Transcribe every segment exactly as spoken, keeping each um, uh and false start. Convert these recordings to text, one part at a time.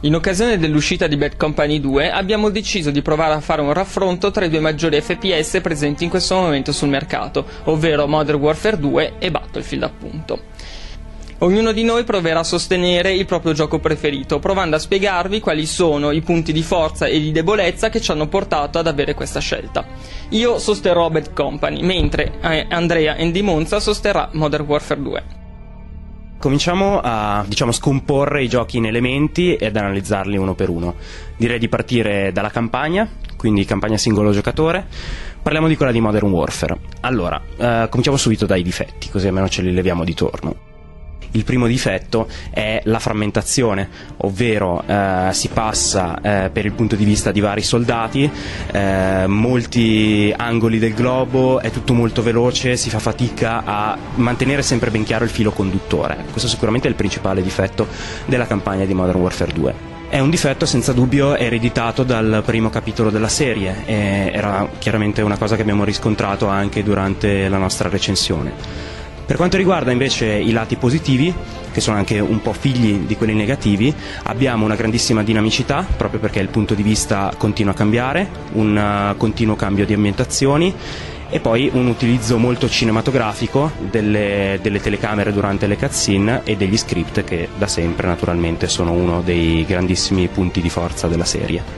In occasione dell'uscita di Bad Company due abbiamo deciso di provare a fare un raffronto tra i due maggiori F P S presenti in questo momento sul mercato, ovvero Modern Warfare due e Battlefield appunto. Ognuno di noi proverà a sostenere il proprio gioco preferito, provando a spiegarvi quali sono i punti di forza e di debolezza che ci hanno portato ad avere questa scelta. Io sosterrò Bad Company, mentre Andrea Andy Monza sosterrà Modern Warfare due. Cominciamo a, diciamo, scomporre i giochi in elementi ed analizzarli uno per uno. Direi di partire dalla campagna, quindi campagna singolo giocatore. Parliamo di quella di Modern Warfare. Allora, eh, cominciamo subito dai difetti, così almeno ce li leviamo di torno. Il primo difetto è la frammentazione, ovvero eh, si passa eh, per il punto di vista di vari soldati, eh, molti angoli del globo, è tutto molto veloce, si fa fatica a mantenere sempre ben chiaro il filo conduttore. Questo sicuramente è il principale difetto della campagna di Modern Warfare due. È un difetto senza dubbio ereditato dal primo capitolo della serie e era chiaramente una cosa che abbiamo riscontrato anche durante la nostra recensione. Per quanto riguarda invece i lati positivi, che sono anche un po' figli di quelli negativi, abbiamo una grandissima dinamicità, proprio perché il punto di vista continua a cambiare, un uh, continuo cambio di ambientazioni e poi un utilizzo molto cinematografico delle, delle telecamere durante le cutscene e degli script che da sempre naturalmente sono uno dei grandissimi punti di forza della serie.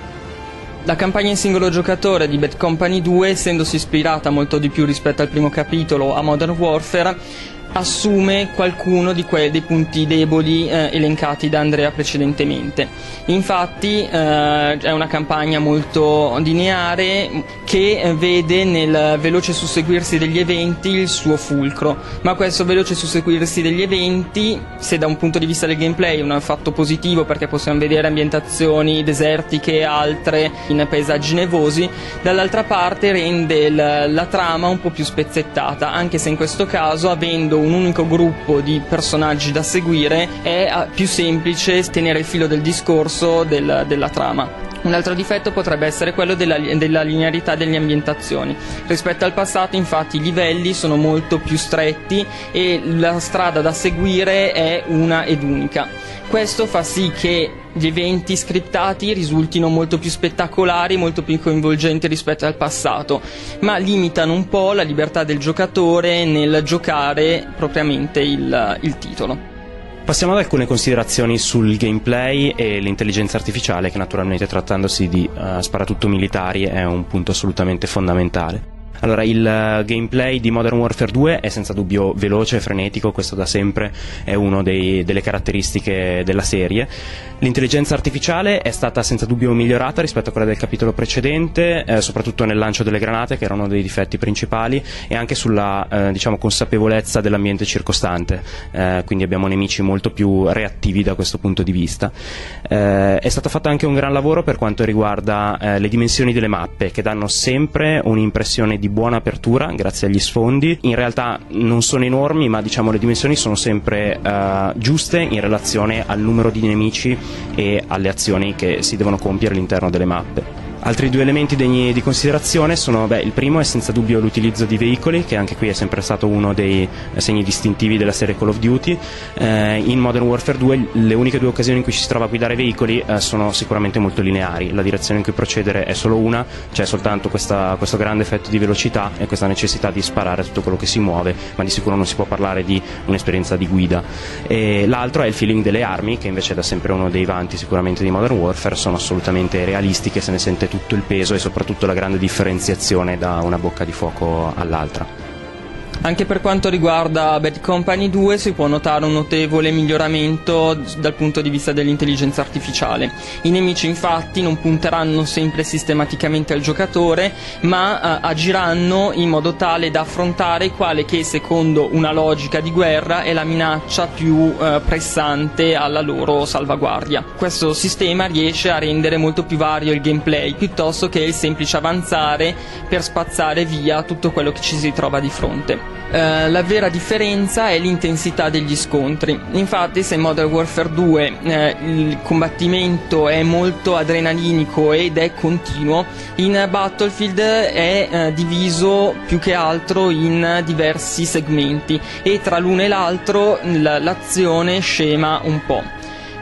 La campagna in singolo giocatore di Bad Company due, essendosi ispirata molto di più rispetto al primo capitolo a Modern Warfare, assume qualcuno di quei dei punti deboli eh, elencati da Andrea precedentemente. Infatti eh, è una campagna molto lineare che vede nel veloce susseguirsi degli eventi il suo fulcro, ma questo veloce susseguirsi degli eventi, se da un punto di vista del gameplay è un fatto positivo perché possiamo vedere ambientazioni desertiche e altre in paesaggi nevosi, dall'altra parte rende la, la trama un po' più spezzettata, anche se in questo caso, avendo un unico gruppo di personaggi da seguire, è più semplice tenere il filo del discorso del, della trama. Un altro difetto potrebbe essere quello della, della linearità delle ambientazioni. Rispetto al passato, infatti, i livelli sono molto più stretti e la strada da seguire è una ed unica. Questo fa sì che gli eventi scriptati risultino molto più spettacolari, molto più coinvolgenti rispetto al passato, ma limitano un po' la libertà del giocatore nel giocare propriamente il, il titolo. Passiamo ad alcune considerazioni sul gameplay e l'intelligenza artificiale, che naturalmente, trattandosi di uh, sparatutto militari, è un punto assolutamente fondamentale. Allora, il uh, gameplay di Modern Warfare due è senza dubbio veloce e frenetico, questo da sempre è una delle caratteristiche della serie. L'intelligenza artificiale è stata senza dubbio migliorata rispetto a quella del capitolo precedente, eh, soprattutto nel lancio delle granate, che era uno dei difetti principali, e anche sulla eh, diciamo, consapevolezza dell'ambiente circostante, eh, quindi abbiamo nemici molto più reattivi da questo punto di vista. Eh, è stato fatto anche un gran lavoro per quanto riguarda eh, le dimensioni delle mappe, che danno sempre un'impressione di buona apertura grazie agli sfondi. In realtà non sono enormi, ma diciamo le dimensioni sono sempre eh, giuste in relazione al numero di nemici e alle azioni che si devono compiere all'interno delle mappe. Altri due elementi degni di considerazione sono, beh, il primo è senza dubbio l'utilizzo di veicoli, che anche qui è sempre stato uno dei segni distintivi della serie Call of Duty. Eh, in Modern Warfare due le uniche due occasioni in cui ci si trova a guidare veicoli eh, sono sicuramente molto lineari, la direzione in cui procedere è solo una, c'è soltanto questa, questo grande effetto di velocità e questa necessità di sparare a tutto quello che si muove, ma di sicuro non si può parlare di un'esperienza di guida. E l'altro è il feeling delle armi, che invece è da sempre uno dei vanti sicuramente di Modern Warfare, sono assolutamente realistiche, se ne sente tutto il peso e soprattutto la grande differenziazione da una bocca di fuoco all'altra. Anche per quanto riguarda Bad Company due si può notare un notevole miglioramento dal punto di vista dell'intelligenza artificiale. I nemici infatti non punteranno sempre sistematicamente al giocatore, ma eh, agiranno in modo tale da affrontare quale che, secondo una logica di guerra, è la minaccia più eh, pressante alla loro salvaguardia. Questo sistema riesce a rendere molto più vario il gameplay, piuttosto che il semplice avanzare per spazzare via tutto quello che ci si trova di fronte. Uh, la vera differenza è l'intensità degli scontri. Infatti, se in Modern Warfare due eh, il combattimento è molto adrenalinico ed è continuo, in Battlefield è eh, diviso più che altro in diversi segmenti e tra l'uno e l'altro l'azione scema un po'.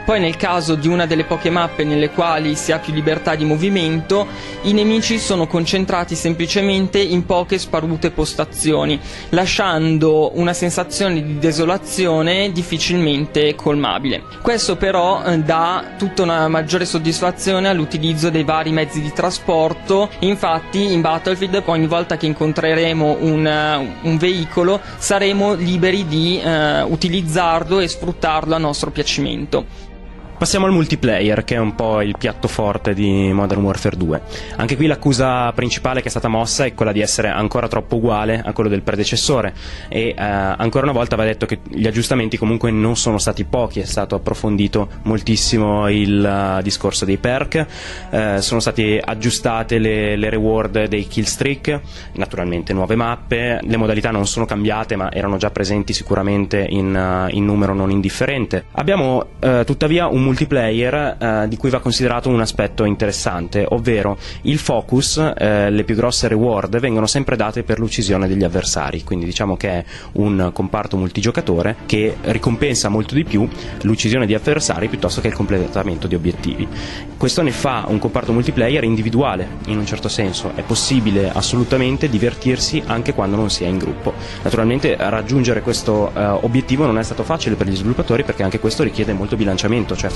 Poi nel caso di una delle poche mappe nelle quali si ha più libertà di movimento, i nemici sono concentrati semplicemente in poche sparute postazioni, lasciando una sensazione di desolazione difficilmente colmabile. Questo però eh, dà tutta una maggiore soddisfazione all'utilizzo dei vari mezzi di trasporto. Infatti in Battlefield ogni volta che incontreremo un, uh, un veicolo saremo liberi di uh, utilizzarlo e sfruttarlo a nostro piacimento. Passiamo al multiplayer, che è un po' il piatto forte di Modern Warfare due. Anche qui l'accusa principale che è stata mossa è quella di essere ancora troppo uguale a quello del predecessore e eh, ancora una volta va detto che gli aggiustamenti comunque non sono stati pochi, è stato approfondito moltissimo il uh, discorso dei perk, eh, sono state aggiustate le, le reward dei killstreak, naturalmente nuove mappe, le modalità non sono cambiate ma erano già presenti sicuramente in, uh, in numero non indifferente. Abbiamo uh, tuttavia un multiplayer eh, di cui va considerato un aspetto interessante, ovvero il focus, eh, le più grosse reward vengono sempre date per l'uccisione degli avversari, quindi diciamo che è un comparto multigiocatore che ricompensa molto di più l'uccisione di avversari piuttosto che il completamento di obiettivi. Questo ne fa un comparto multiplayer individuale, in un certo senso, è possibile assolutamente divertirsi anche quando non si è in gruppo. Naturalmente raggiungere questo eh, obiettivo non è stato facile per gli sviluppatori, perché anche questo richiede molto bilanciamento, cioè fare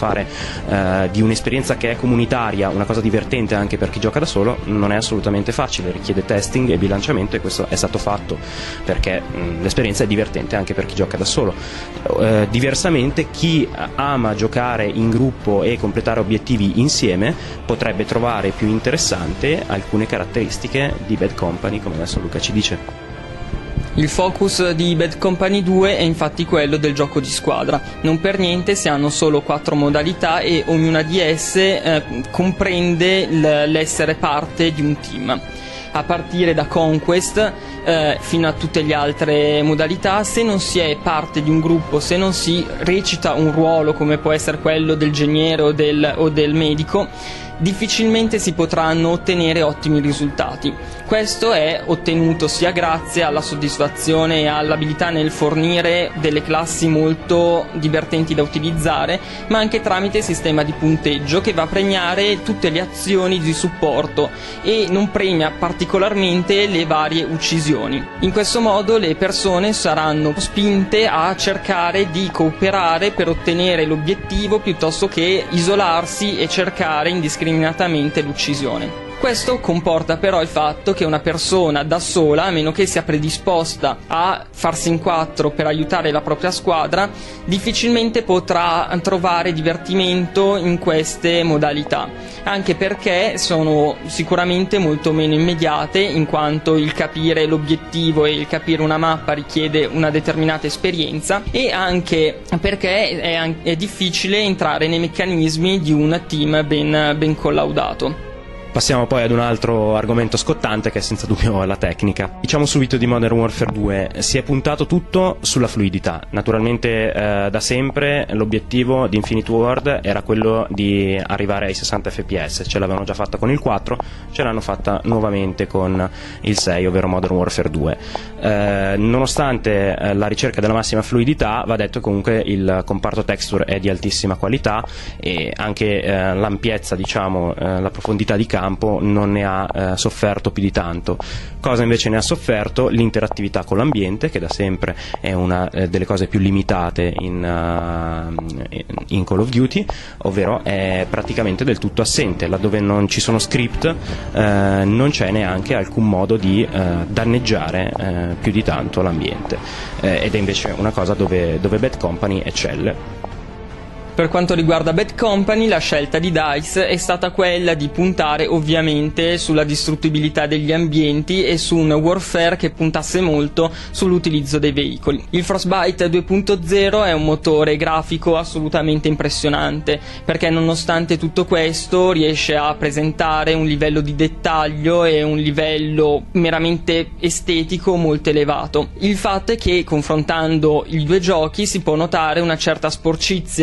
eh, di un'esperienza che è comunitaria una cosa divertente anche per chi gioca da solo non è assolutamente facile, richiede testing e bilanciamento, e questo è stato fatto perché mh, l'esperienza è divertente anche per chi gioca da solo. Eh, diversamente chi ama giocare in gruppo e completare obiettivi insieme potrebbe trovare più interessante alcune caratteristiche di Bad Company, come adesso Luca ci dice. Il focus di Bad Company due è infatti quello del gioco di squadra. Non per niente si hanno solo quattro modalità e ognuna di esse eh, comprende l'essere parte di un team. A partire da Conquest eh, fino a tutte le altre modalità, se non si è parte di un gruppo, se non si recita un ruolo come può essere quello del geniere o del, o del medico, difficilmente si potranno ottenere ottimi risultati. Questo è ottenuto sia grazie alla soddisfazione e all'abilità nel fornire delle classi molto divertenti da utilizzare, ma anche tramite il sistema di punteggio che va a premiare tutte le azioni di supporto e non premia particolarmente le varie uccisioni. In questo modo le persone saranno spinte a cercare di cooperare per ottenere l'obiettivo piuttosto che isolarsi e cercare indiscriminatamente l'uccisione. Questo comporta però il fatto che una persona da sola, a meno che sia predisposta a farsi in quattro per aiutare la propria squadra, difficilmente potrà trovare divertimento in queste modalità, anche perché sono sicuramente molto meno immediate, in quanto il capire l'obiettivo e il capire una mappa richiede una determinata esperienza, e anche perché è, è difficile entrare nei meccanismi di un team ben, ben collaudato. Passiamo poi ad un altro argomento scottante, che è senza dubbio la tecnica. Diciamo subito di Modern Warfare due, si è puntato tutto sulla fluidità. Naturalmente eh, da sempre l'obiettivo di Infinite Ward era quello di arrivare ai sessanta F P S, ce l'avevano già fatta con il quattro, ce l'hanno fatta nuovamente con il sei, ovvero Modern Warfare due. Eh, nonostante eh, la ricerca della massima fluidità, va detto che comunque il comparto texture è di altissima qualità e anche eh, l'ampiezza, diciamo, eh, la profondità di campo non ne ha eh, sofferto più di tanto. Cosa invece ne ha sofferto? L'interattività con l'ambiente, che da sempre è una eh, delle cose più limitate in, uh, in Call of Duty, ovvero è praticamente del tutto assente. Laddove non ci sono script eh, non c'è neanche alcun modo di eh, danneggiare eh, più di tanto l'ambiente, eh, ed è invece una cosa dove, dove Bad Company eccelle. Per quanto riguarda Bad Company, la scelta di DICE è stata quella di puntare ovviamente sulla distruttibilità degli ambienti e su un warfare che puntasse molto sull'utilizzo dei veicoli. Il Frostbite due punto zero è un motore grafico assolutamente impressionante, perché nonostante tutto questo riesce a presentare un livello di dettaglio e un livello meramente estetico molto elevato. Il fatto è che confrontando i due giochi si può notare una certa sporcizia del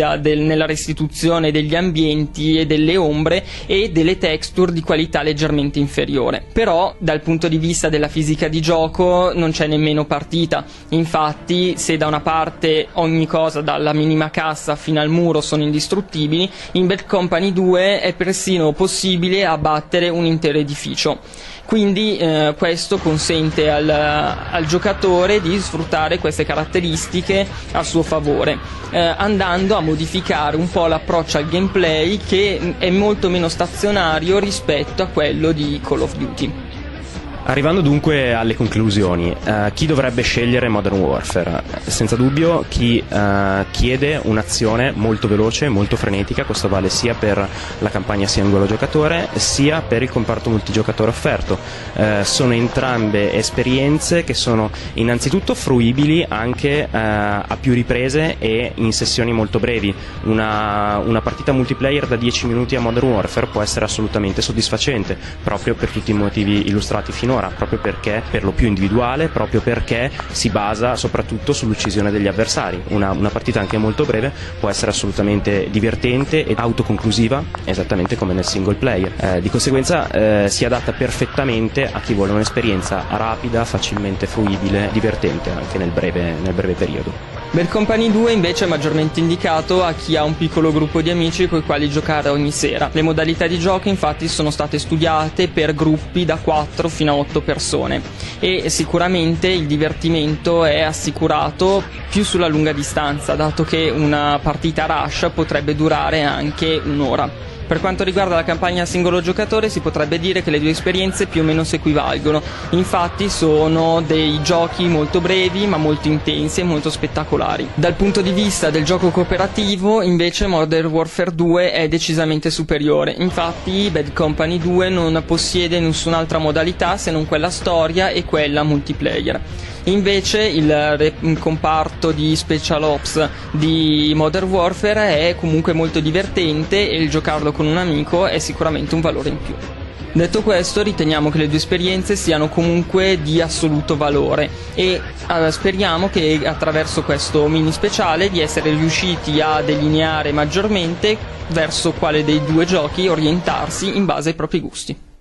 nella restituzione degli ambienti e delle ombre e delle texture di qualità leggermente inferiore. Però dal punto di vista della fisica di gioco non c'è nemmeno partita. Infatti, se da una parte ogni cosa dalla minima cassa fino al muro sono indistruttibili, in Bad Company due è persino possibile abbattere un intero edificio. Quindi eh, questo consente al, al giocatore di sfruttare queste caratteristiche a suo favore, eh, andando a modificare un po' l'approccio al gameplay, che è molto meno stazionario rispetto a quello di Call of Duty. Arrivando dunque alle conclusioni, eh, chi dovrebbe scegliere Modern Warfare? Senza dubbio chi eh, chiede un'azione molto veloce, molto frenetica. Questo vale sia per la campagna singolo giocatore sia per il comparto multigiocatore offerto. Eh, sono entrambe esperienze che sono innanzitutto fruibili anche eh, a più riprese e in sessioni molto brevi. Una, una partita multiplayer da dieci minuti a Modern Warfare può essere assolutamente soddisfacente, proprio per tutti i motivi illustrati finora. Proprio perché per lo più individuale, proprio perché si basa soprattutto sull'uccisione degli avversari. Una, una partita anche molto breve può essere assolutamente divertente ed autoconclusiva, esattamente come nel single player. Eh, di conseguenza eh, si adatta perfettamente a chi vuole un'esperienza rapida, facilmente fruibile, divertente anche nel breve, nel breve periodo. Bad Company due invece è maggiormente indicato a chi ha un piccolo gruppo di amici con i quali giocare ogni sera. Le modalità di gioco infatti sono state studiate per gruppi da quattro fino a otto persone e sicuramente il divertimento è assicurato più sulla lunga distanza, dato che una partita rush potrebbe durare anche un'ora. Per quanto riguarda la campagna singolo giocatore, si potrebbe dire che le due esperienze più o meno si equivalgono. Infatti sono dei giochi molto brevi ma molto intensi e molto spettacolari. Dal punto di vista del gioco cooperativo invece Modern Warfare due è decisamente superiore. Infatti Bad Company due non possiede nessun'altra modalità se non quella storia e quella multiplayer. Invece il comparto di Special Ops di Modern Warfare è comunque molto divertente e il giocarlo con un amico è sicuramente un valore in più. Detto questo, riteniamo che le due esperienze siano comunque di assoluto valore e eh, speriamo che attraverso questo mini speciale di essere riusciti a delineare maggiormente verso quale dei due giochi orientarsi in base ai propri gusti.